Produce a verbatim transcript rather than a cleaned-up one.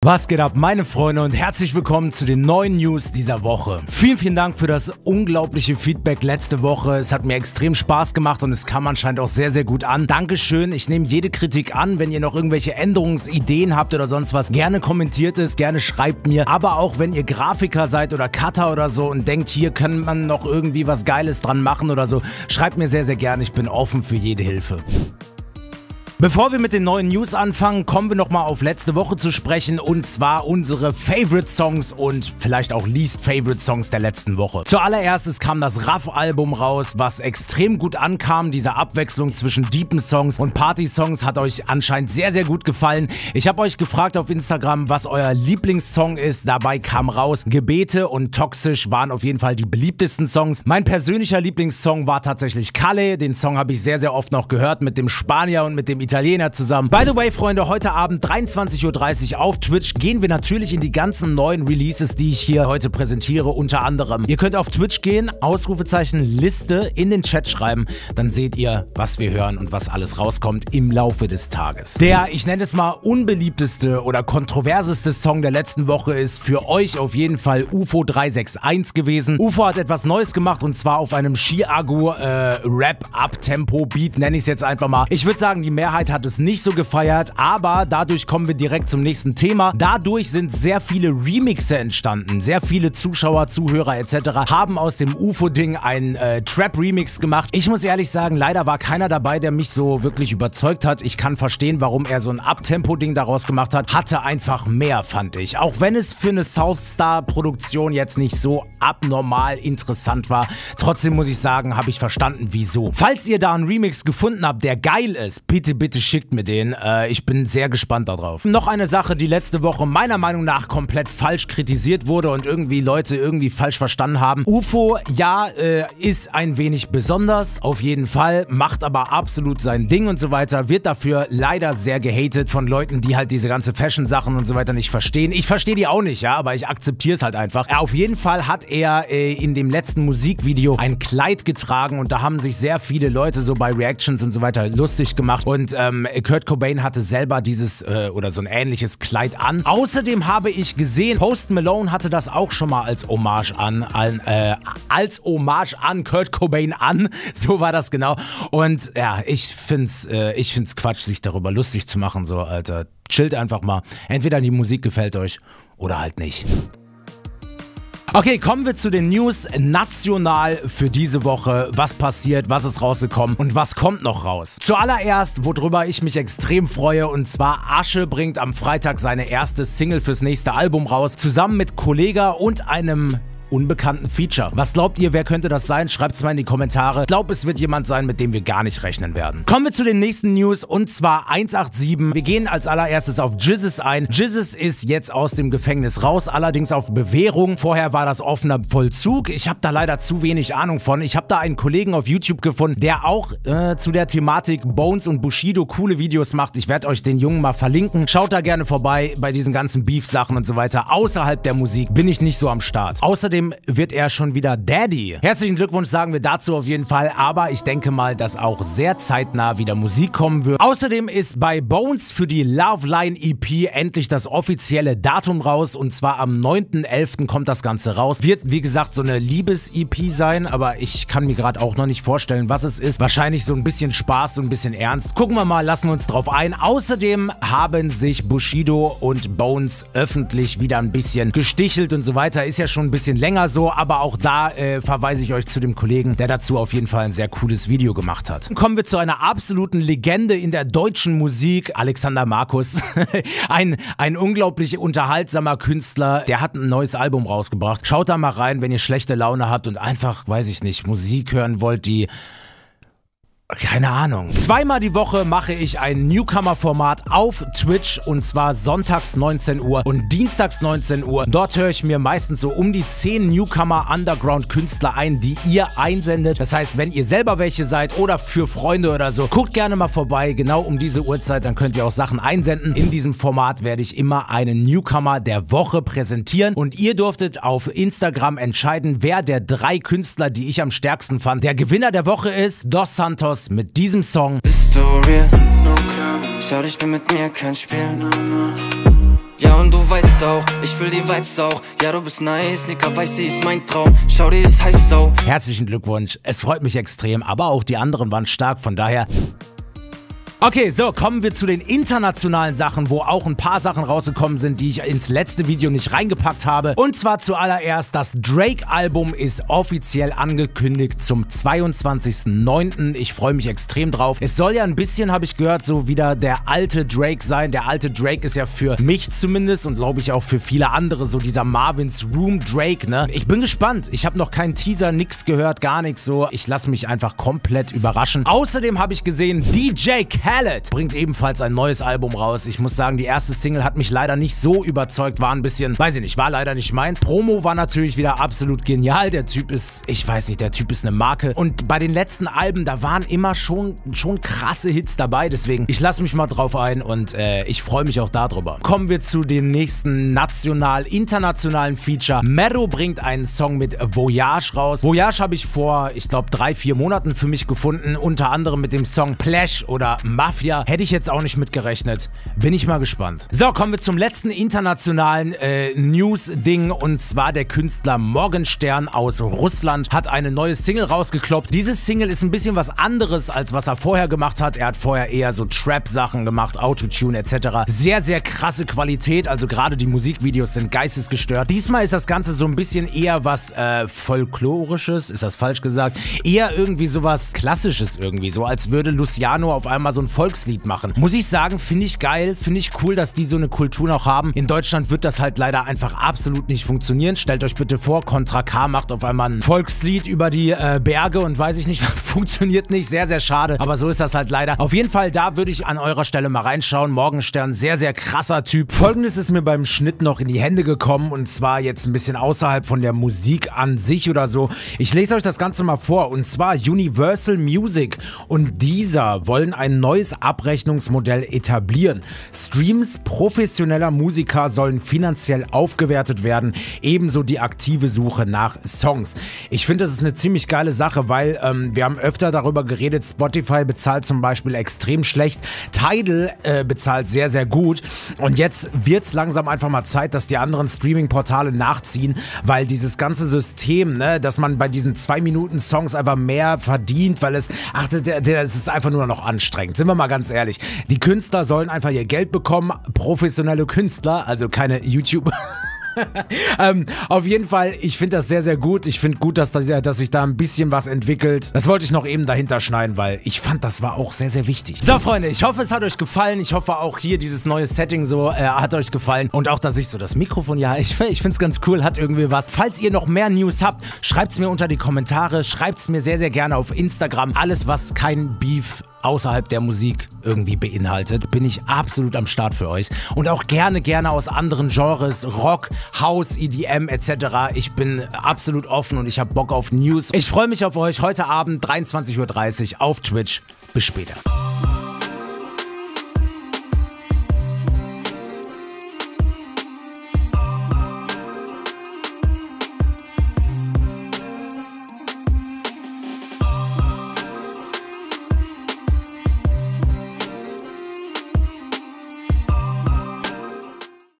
Was geht ab, meine Freunde, und herzlich willkommen zu den neuen News dieser Woche. Vielen, vielen Dank für das unglaubliche Feedback letzte Woche. Es hat mir extrem Spaß gemacht und es kam anscheinend auch sehr, sehr gut an. Dankeschön. Ich nehme jede Kritik an. Wenn ihr noch irgendwelche Änderungsideen habt oder sonst was, gerne kommentiert es, gerne schreibt mir. Aber auch wenn ihr Grafiker seid oder Cutter oder so und denkt, hier kann man noch irgendwie was Geiles dran machen oder so, schreibt mir sehr, sehr gerne. Ich bin offen für jede Hilfe. Bevor wir mit den neuen News anfangen, kommen wir nochmal auf letzte Woche zu sprechen, und zwar unsere Favorite Songs und vielleicht auch Least Favorite Songs der letzten Woche. Zuallererst kam das Raff-Album raus, was extrem gut ankam. Diese Abwechslung zwischen deepen Songs und Party-Songs hat euch anscheinend sehr, sehr gut gefallen. Ich habe euch gefragt auf Instagram, was euer Lieblingssong ist. Dabei kam raus, Gebete und Toxisch waren auf jeden Fall die beliebtesten Songs. Mein persönlicher Lieblingssong war tatsächlich Kalle. Den Song habe ich sehr, sehr oft noch gehört mit dem Spanier und mit dem Italiener zusammen. By the way, Freunde, heute Abend dreiundzwanzig Uhr dreißig auf Twitch gehen wir natürlich in die ganzen neuen Releases, die ich hier heute präsentiere, unter anderem. Ihr könnt auf Twitch gehen, Ausrufezeichen Liste in den Chat schreiben, dann seht ihr, was wir hören und was alles rauskommt im Laufe des Tages. Der, ich nenne es mal, unbeliebteste oder kontroverseste Song der letzten Woche ist für euch auf jeden Fall U F O drei sechs eins gewesen. U F O hat etwas Neues gemacht, und zwar auf einem Chiago äh, Rap-Up-Tempo-Beat, nenne ich es jetzt einfach mal. Ich würde sagen, die Mehrheit hat es nicht so gefeiert, aber dadurch kommen wir direkt zum nächsten Thema. Dadurch sind sehr viele Remixe entstanden. Sehr viele Zuschauer, Zuhörer et cetera haben aus dem U F O-Ding einen äh, Trap-Remix gemacht. Ich muss ehrlich sagen, leider war keiner dabei, der mich so wirklich überzeugt hat. Ich kann verstehen, warum er so ein Abtempo-Ding daraus gemacht hat. Hatte einfach mehr, fand ich. Auch wenn es für eine Southstar-Produktion jetzt nicht so abnormal interessant war. Trotzdem muss ich sagen, habe ich verstanden, wieso. Falls ihr da einen Remix gefunden habt, der geil ist, bitte, bitte Bitte schickt mir den. Äh, ich bin sehr gespannt darauf. Noch eine Sache, die letzte Woche meiner Meinung nach komplett falsch kritisiert wurde und irgendwie Leute irgendwie falsch verstanden haben. U F O, ja, äh, ist ein wenig besonders, auf jeden Fall, macht aber absolut sein Ding und so weiter, wird dafür leider sehr gehatet von Leuten, die halt diese ganze Fashion-Sachen und so weiter nicht verstehen. Ich verstehe die auch nicht, ja, aber ich akzeptiere es halt einfach. Äh, auf jeden Fall hat er äh, in dem letzten Musikvideo ein Kleid getragen, und da haben sich sehr viele Leute so bei Reactions und so weiter lustig gemacht, und Ähm, Kurt Cobain hatte selber dieses äh, oder so ein ähnliches Kleid an. Außerdem habe ich gesehen, Post Malone hatte das auch schon mal als Hommage an, an äh, als Hommage an Kurt Cobain an. So war das genau. Und ja, ich find's, äh, ich find's Quatsch, sich darüber lustig zu machen. So, Alter, chillt einfach mal. Entweder die Musik gefällt euch oder halt nicht. Okay, kommen wir zu den News national für diese Woche. Was passiert, was ist rausgekommen und was kommt noch raus? Zuallererst, worüber ich mich extrem freue, und zwar Asche bringt am Freitag seine erste Single fürs nächste Album raus, zusammen mit Kollega und einem unbekannten Feature. Was glaubt ihr, wer könnte das sein? Schreibt es mal in die Kommentare. Ich glaube, es wird jemand sein, mit dem wir gar nicht rechnen werden. Kommen wir zu den nächsten News, und zwar eins acht sieben. Wir gehen als allererstes auf Jizzes ein. Jizzes ist jetzt aus dem Gefängnis raus, allerdings auf Bewährung. Vorher war das offener Vollzug. Ich habe da leider zu wenig Ahnung von. Ich habe da einen Kollegen auf YouTube gefunden, der auch äh, zu der Thematik Bones und Bushido coole Videos macht. Ich werde euch den Jungen mal verlinken. Schaut da gerne vorbei bei diesen ganzen Beef-Sachen und so weiter. Außerhalb der Musik bin ich nicht so am Start. Außerdem wird er schon wieder Daddy. Herzlichen Glückwunsch sagen wir dazu auf jeden Fall, aber ich denke mal, dass auch sehr zeitnah wieder Musik kommen wird. Außerdem ist bei Bones für die Love Line E P endlich das offizielle Datum raus, und zwar am neunten elften kommt das Ganze raus. Wird, wie gesagt, so eine Liebes-E P sein, aber ich kann mir gerade auch noch nicht vorstellen, was es ist. Wahrscheinlich so ein bisschen Spaß, so ein bisschen ernst. Gucken wir mal, lassen wir uns drauf ein. Außerdem haben sich Bushido und Bones öffentlich wieder ein bisschen gestichelt und so weiter. Ist ja schon ein bisschen länger so, aber auch da äh, verweise ich euch zu dem Kollegen, der dazu auf jeden Fall ein sehr cooles Video gemacht hat. Kommen wir zu einer absoluten Legende in der deutschen Musik, Alexander Markus. ein, ein unglaublich unterhaltsamer Künstler, der hat ein neues Album rausgebracht. Schaut da mal rein, wenn ihr schlechte Laune habt und einfach, weiß ich nicht, Musik hören wollt, die... Keine Ahnung. Zweimal die Woche mache ich ein Newcomer-Format auf Twitch, und zwar sonntags neunzehn Uhr und dienstags neunzehn Uhr. Dort höre ich mir meistens so um die zehn Newcomer-Underground-Künstler ein, die ihr einsendet. Das heißt, wenn ihr selber welche seid oder für Freunde oder so, guckt gerne mal vorbei, genau um diese Uhrzeit, dann könnt ihr auch Sachen einsenden. In diesem Format werde ich immer einen Newcomer der Woche präsentieren, und ihr durftet auf Instagram entscheiden, wer der drei Künstler, die ich am stärksten fand, der Gewinner der Woche ist. Dos Santos mit diesem Song. Bist du real? Schau, ich bin mit mir kein Spiel. Ja, Ja und du weißt auch, ich fühl die Vibes auch. Ja du bist nice, Nika weiß, sie ist mein Traum. Schau dir ist heiß sau. Herzlichen Glückwunsch, es freut mich extrem, aber auch die anderen waren stark, von daher... Okay, so, kommen wir zu den internationalen Sachen, wo auch ein paar Sachen rausgekommen sind, die ich ins letzte Video nicht reingepackt habe. Und zwar zuallererst, das Drake-Album ist offiziell angekündigt zum zweiundzwanzigsten neunten Ich freue mich extrem drauf. Es soll ja ein bisschen, habe ich gehört, so wieder der alte Drake sein. Der alte Drake ist ja für mich zumindest und glaube ich auch für viele andere so dieser Marvin's Room Drake, ne? Ich bin gespannt. Ich habe noch keinen Teaser, nix gehört, gar nichts so. Ich lasse mich einfach komplett überraschen. Außerdem habe ich gesehen, D J Khaled bringt ebenfalls ein neues Album raus. Ich muss sagen, die erste Single hat mich leider nicht so überzeugt, war ein bisschen, weiß ich nicht, war leider nicht meins. Promo war natürlich wieder absolut genial. Der Typ ist, ich weiß nicht, der Typ ist eine Marke. Und bei den letzten Alben, da waren immer schon, schon krasse Hits dabei. Deswegen, ich lasse mich mal drauf ein und äh, ich freue mich auch darüber. Kommen wir zu den nächsten national, internationalen Feature. Mero bringt einen Song mit Voyage raus. Voyage habe ich vor, ich glaube, drei, vier Monaten für mich gefunden. Unter anderem mit dem Song Plash oder Mafia. Hätte ich jetzt auch nicht mitgerechnet. Bin ich mal gespannt. So, kommen wir zum letzten internationalen äh, News-Ding. Und zwar der Künstler Morgenstern aus Russland hat eine neue Single rausgekloppt. Diese Single ist ein bisschen was anderes, als was er vorher gemacht hat. Er hat vorher eher so Trap-Sachen gemacht, Autotune et cetera. Sehr, sehr krasse Qualität. Also gerade die Musikvideos sind geistesgestört. Diesmal ist das Ganze so ein bisschen eher was äh, Folklorisches. Ist das falsch gesagt? Eher irgendwie sowas Klassisches irgendwie. So als würde Luciano auf einmal so ein Volkslied machen. Muss ich sagen, finde ich geil, finde ich cool, dass die so eine Kultur noch haben. In Deutschland wird das halt leider einfach absolut nicht funktionieren. Stellt euch bitte vor, Contra K macht auf einmal ein Volkslied über die äh, Berge und weiß ich nicht, funktioniert nicht. Sehr, sehr schade, aber so ist das halt leider. Auf jeden Fall, da würde ich an eurer Stelle mal reinschauen. Morgenstern, sehr, sehr krasser Typ. Folgendes ist mir beim Schnitt noch in die Hände gekommen und zwar jetzt ein bisschen außerhalb von der Musik an sich oder so. Ich lese euch das Ganze mal vor und zwar Universal Music und dieser wollen ein neues Abrechnungsmodell etablieren. Streams professioneller Musiker sollen finanziell aufgewertet werden, ebenso die aktive Suche nach Songs. Ich finde, das ist eine ziemlich geile Sache, weil ähm, wir haben öfter darüber geredet, Spotify bezahlt zum Beispiel extrem schlecht, Tidal äh, bezahlt sehr, sehr gut und jetzt wird es langsam einfach mal Zeit, dass die anderen Streaming-Portale nachziehen, weil dieses ganze System, ne, dass man bei diesen zwei Minuten Songs einfach mehr verdient, weil es, ach, der, der, es ist einfach nur noch anstrengend. Sind wir mal ganz ehrlich. Die Künstler sollen einfach ihr Geld bekommen. Professionelle Künstler, also keine YouTuber. ähm, auf jeden Fall, ich finde das sehr, sehr gut. Ich finde gut, dass, das, dass sich da ein bisschen was entwickelt. Das wollte ich noch eben dahinter schneiden, weil ich fand, das war auch sehr, sehr wichtig. So, Freunde, ich hoffe, es hat euch gefallen. Ich hoffe auch hier dieses neue Setting so äh, hat euch gefallen. Und auch, dass ich so das Mikrofon, ja, ich, ich finde es ganz cool, hat irgendwie was. Falls ihr noch mehr News habt, schreibt es mir unter die Kommentare. Schreibt es mir sehr, sehr gerne auf Instagram. Alles, was kein Beef außerhalb der Musik irgendwie beinhaltet, bin ich absolut am Start für euch. Und auch gerne, gerne aus anderen Genres, Rock, House, E D M et cetera. Ich bin absolut offen und ich habe Bock auf News. Ich freue mich auf euch heute Abend, dreiundzwanzig Uhr dreißig auf Twitch. Bis später.